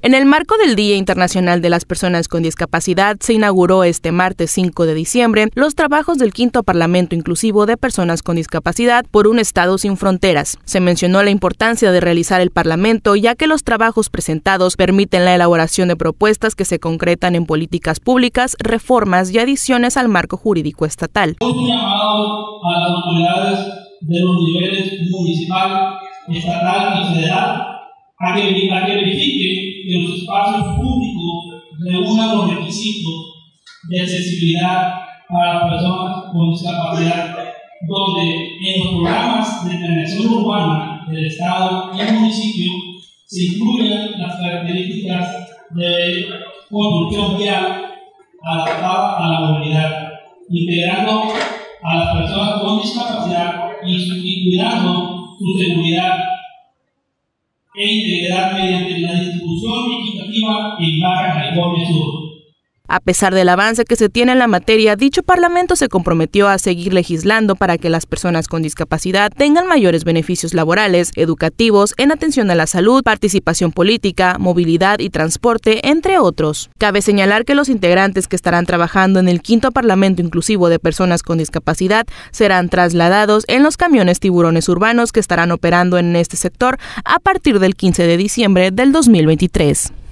En el marco del Día Internacional de las Personas con Discapacidad, se inauguró este martes 5 de diciembre los trabajos del quinto Parlamento Inclusivo de Personas con Discapacidad por un Estado sin fronteras. Se mencionó la importancia de realizar el Parlamento, ya que los trabajos presentados permiten la elaboración de propuestas que se concretan en políticas públicas, reformas y adiciones al marco jurídico estatal. Un llamado a las autoridades de los niveles municipal, estatal y federal a que verifiquen que los espacios públicos reúnan los requisitos de accesibilidad para las personas con discapacidad, donde en los programas de planeación urbana del Estado y el municipio se incluyan las características de construcción vial adaptada a la movilidad, integrando a las personas con discapacidad y cuidando su seguridad e integridad mediante la distribución equitativa en Baja California Sur. A pesar del avance que se tiene en la materia, dicho Parlamento se comprometió a seguir legislando para que las personas con discapacidad tengan mayores beneficios laborales, educativos, en atención a la salud, participación política, movilidad y transporte, entre otros. Cabe señalar que los integrantes que estarán trabajando en el quinto Parlamento Inclusivo de Personas con Discapacidad serán trasladados en los camiones tiburones urbanos que estarán operando en este sector a partir del 15 de diciembre del 2023.